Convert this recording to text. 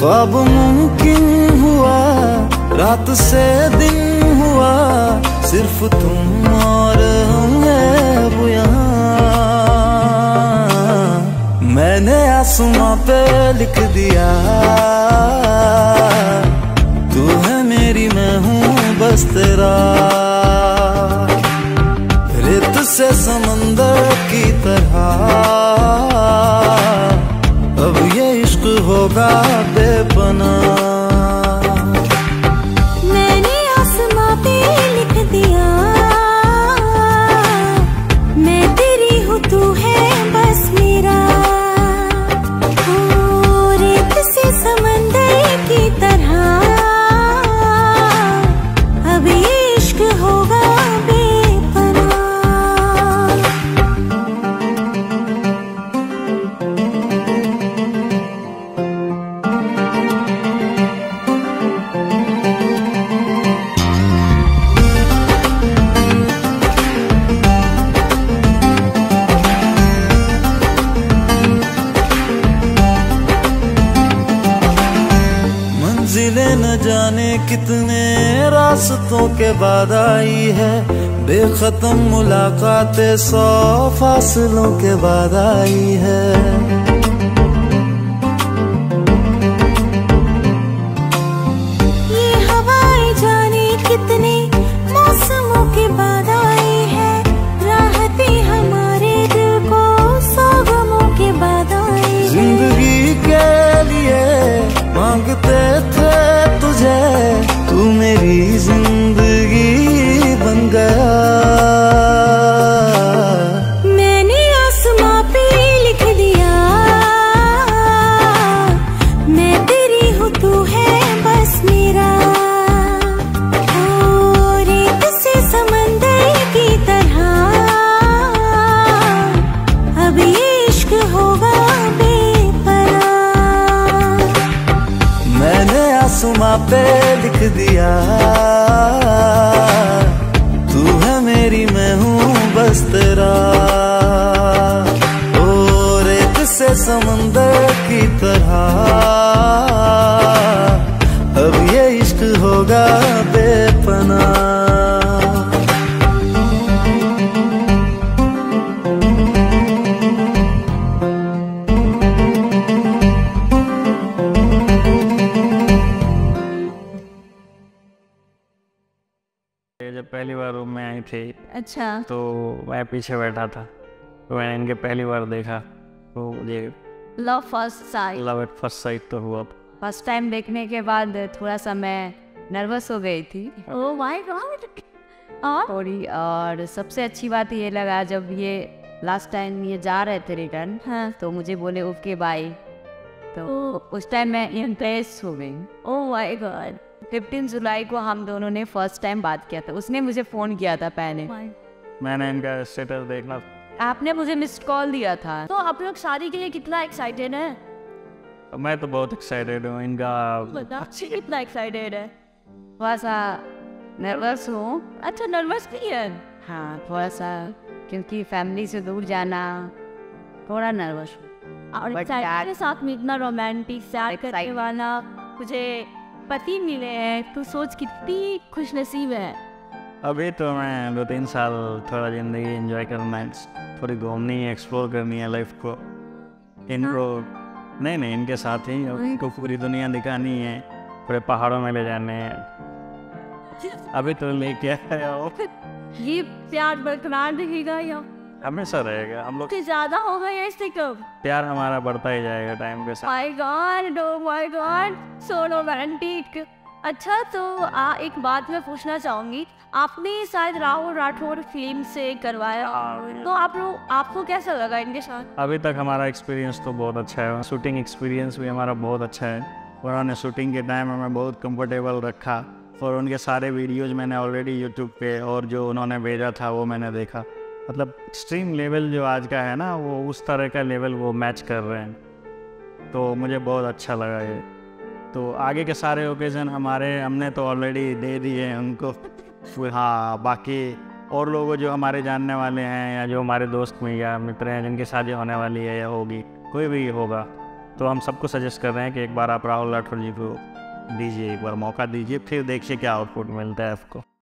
ख्वाब मुमकिन हुआ, रात से दिन हुआ, सिर्फ तुम और हम हैं अब यहाँ। मैंने आसमां पे लिख दिया, तू है मेरी मैं हूँ बस तेरा। रेत से समंदर की तरह अब ये इश्क होगा बेपनाह। मैंने आसमां पे लिख दिया, मैं तेरी हूँ तू है बस मेरा। ओ रेत से समंदर की तरह अब ये इश्क होगा बेपनाह। मंजिलें न जाने कितने रास्तों के बाद आई है, बेखत्म मुलाकातें 100 फासलों के बाद आई है। ये हवाएं जाने कितने मौसमों के बाद आई है, राहतें हमारे दिल को 100 गमों के बाद आई है। जिंदगी के लिए मांगते थे तुझे, तू मेरी जिंदगी बन गया। मैंने आसमां पे लिख दिया, मैं तेरी हूँ तू है बस मेरा। ओ रेत से समंदर की तरह अब ये इश्क होगा बेपनाह। मैंने आसमां पे लिख दिया, तू है मेरी मैं हूँ बस तेरा। ओ रेत से समंदर की तरह अब ये इश्क होगा बेपनाह। जब पहली बार रूम में आई थी अच्छा, तो मैं पीछे बैठा था, तो मैंने इनके पहली बार देखा तो मुझे love first sight, love at first sight तो हुआ। फर्स्ट टाइम देखने के बाद थोड़ा सा मैं नर्वस हो गई थी। Oh my God. थोड़ी, और सबसे अच्छी बात ये लगा जब ये लास्ट टाइम ये जा रहे थे रिटर्न, हाँ, तो मुझे बोले ओके बाय, तो उस टाइम मैं इम्प्रेस हो गई। ओह माय गॉड। 15 जुलाई को हम दोनों ने फर्स्ट टाइम बात किया था, उसने मुझे फ़ोन किया था पहले, मैंने इनका स्टेटस देखना, आपने मुझे मिस्ड कॉल दिया था। तो आप लोग शादी के लिए कितना एक्साइटेड है? मैं तो बहुत एक्साइटेड हूँ। इनका कितना एक्साइटेड है? थोड़ा सा नर्वस हूँ। अच्छा, नर्वस भी है? हाँ, थोड़ा सा, क्योंकि फैमिली से दूर जाना, थोड़ा नर्वस हूँ। और के साथ में इतना रोमांटिक प्यार करने वाला मुझे पति मिले हैं, तो सोच कितनी खुशनसीब है। अभी तो मैं 2-3 साल थोड़ा ज़िंदगी एंजॉय करना है, थोड़ी घूमनी है, एक्सप्लोर करनी है लाइफ को। इनको नहीं इनके साथ ही इनको पूरी दुनिया दिखानी है, पूरे पहाड़ों में ले जाने हैं। अभी तो लेके आया हो। ये प्यार बरकरार रहेगा या हमेशा रहेगा? हम लोग ज़्यादा होगा या इससे कम? प्यार हमारा बढ़ता ही जाएगा टाइम के साथ। My God, oh my God, so romantic. अच्छा, तो एक बात मैं पूछना चाहूँगी, आपने शायद राहुल राठौड़ फिल्म से करवाया, तो आपको कैसा लगा इनके साथ? अभी तक हमारा एक्सपीरियंस तो बहुत अच्छा है, शूटिंग एक्सपीरियंस भी हमारा बहुत अच्छा है। उन्होंने शूटिंग के टाइम हमें बहुत कंफर्टेबल रखा, और उनके सारे वीडियोज़ मैंने ऑलरेडी यूट्यूब पे, और जो उन्होंने भेजा था वो मैंने देखा। मतलब एक्सट्रीम लेवल जो आज का है ना, वो उस तरह का लेवल वो मैच कर रहे हैं, तो मुझे बहुत अच्छा लगा ये। तो आगे के सारे ओकेज़न हमने तो ऑलरेडी दे दिए हैं उनको। हाँ, बाकी और लोग जो हमारे जानने वाले हैं, या जो हमारे दोस्त में या मित्र हैं जिनकी शादी होने वाली है या होगी, कोई भी होगा, तो हम सबको सजेस्ट कर रहे हैं कि एक बार आप राहुल राठौर जी को दीजिए, एक बार मौका दीजिए, फिर देखिए क्या आउटपुट मिलता है आपको।